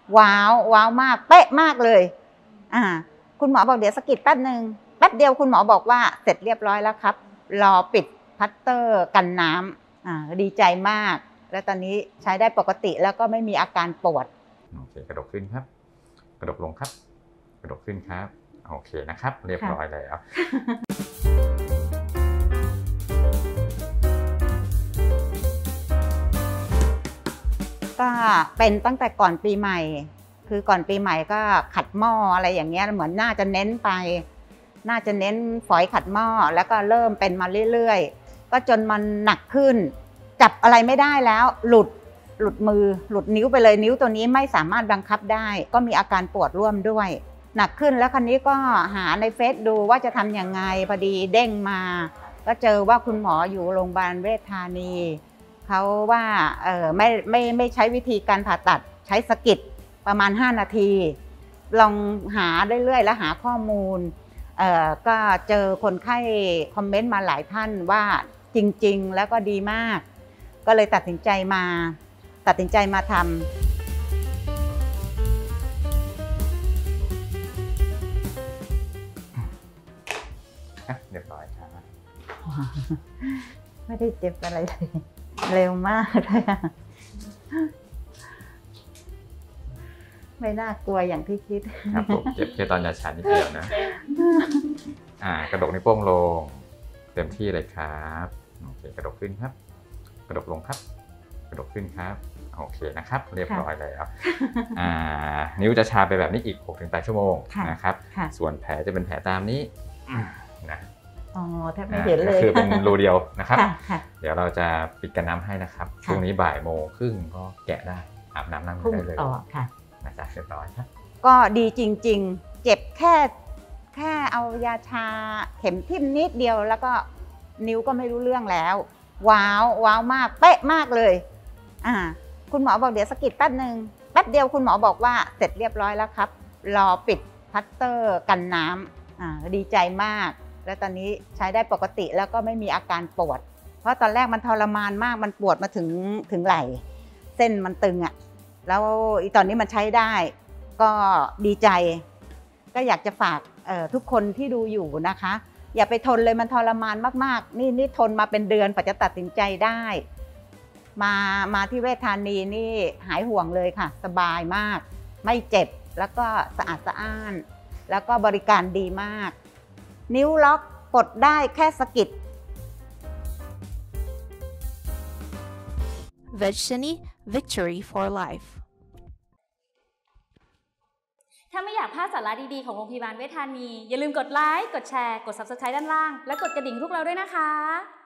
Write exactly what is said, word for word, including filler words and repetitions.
ว้าวว้าวมากเป๊ะมากเลยอ่าคุณหมอบอกเดี๋ยวสะกิดแป๊บหนึ่งแป๊บเดียวคุณหมอบอกว่าเสร็จเรียบร้อยแล้วครับรอปิดพัตเตอร์กันน้ำอ่าดีใจมากแล้วตอนนี้ใช้ได้ปกติแล้วก็ไม่มีอาการปวดโอเคกระดกขึ้นครับกระดกลงครับกระดกขึ้นครับโอเคนะครับเรียบร้อยแล้วก็เป็นตั้งแต่ก่อนปีใหม่คือก่อนปีใหม่ก็ขัดหม้ออะไรอย่างเงี้ยเหมือนน่าจะเน้นไปน่าจะเน้นฝอยขัดหม้อแล้วก็เริ่มเป็นมาเรื่อยๆก็จนมันหนักขึ้นจับอะไรไม่ได้แล้วหลุดหลุดมือหลุดนิ้วไปเลยนิ้วตัวนี้ไม่สามารถบังคับได้ก็มีอาการปวดร่วมด้วยหนักขึ้นแล้วคราวนี้ก็หาในเฟซดูว่าจะทำยังไงพอดีเด้งมาก็เจอว่าคุณหมออยู่โรงพยาบาลเวชธานีเขาว่าเออไม่ไม่ไม่ใช้วิธีการผ่าตัดใช้สะกิดประมาณห้านาทีลองหาเรื่อยๆแล้วหาข้อมูลเอ่อก็เจอคนไข้คอมเมนต์มาหลายท่านว่าจริงๆแล้วก็ดีมากก็เลยตัดสินใจมาตัดสินใจมาทำเรียบร้อยครับไม่ได้เจ็บอะไรเลยเร็วมากเลยไม่น่ากลัวอย่างที่คิดครับผมเจ็บแค่ตอนยาชานิดเดียวนะอ่ากระดกนิ้วโป้งลงเต็มที่เลยครับโอเคกระดกขึ้นครับกระดกลงครับกระดกขึ้นครับโอเคนะครับเรียบร้อยแล้วอ่านิ้วจะชาไปแบบนี้อีก หกถึงแปด ชั่วโมงนะครับส่วนแผลจะเป็นแผลตามนี้นะอ๋อแทบไม่เห็นเลยคือเป็นรูเดียวนะครับเดี๋ยวเราจะปิดกันน้ำให้นะครับช่วงนี้บ่ายโมงครึ่งก็แกะได้อาบน้ำนั่งได้เลยต่อค่ะนะจ๊ะเรียบร้อยครับก็ดีจริงๆเจ็บแค่แค่เอายาชาเข็มทิ่มนิดเดียวแล้วก็นิ้วก็ไม่รู้เรื่องแล้วว้าวว้าวมากเป๊ะมากเลยอ่าคุณหมอบอกเดี๋ยวสะกิดแป๊บหนึ่งแป๊บเดียวคุณหมอบอกว่าเสร็จเรียบร้อยแล้วครับรอปิดพัตเตอร์กันน้ำอ่าดีใจมากแล้วตอนนี้ใช้ได้ปกติแล้วก็ไม่มีอาการปวดเพราะตอนแรกมันทรมานมากมันปวดมาถึงถึงไหล่เส้นมันตึงอ่ะแล้วอีตอนนี้มันใช้ได้ก็ดีใจก็อยากจะฝากทุกคนที่ดูอยู่นะคะอย่าไปทนเลยมันทรมานมากๆนี่นี่ทนมาเป็นเดือนกว่าจะตัดสินใจได้มามาที่เวชธานีนี่หายห่วงเลยค่ะสบายมากไม่เจ็บแล้วก็สะอาดสะอ้านแล้วก็บริการดีมากนิ้วล็อกกดได้แค่สะกิด Vegshani Victory for Life ถ้าไม่อยากพลาดสาระดีๆของโรงพยาบาลเวชธานีอย่าลืมกดไลค์กดแชร์กด ซับสไครบ์ ด้านล่างและกดกระดิ่งพวกเราด้วยนะคะ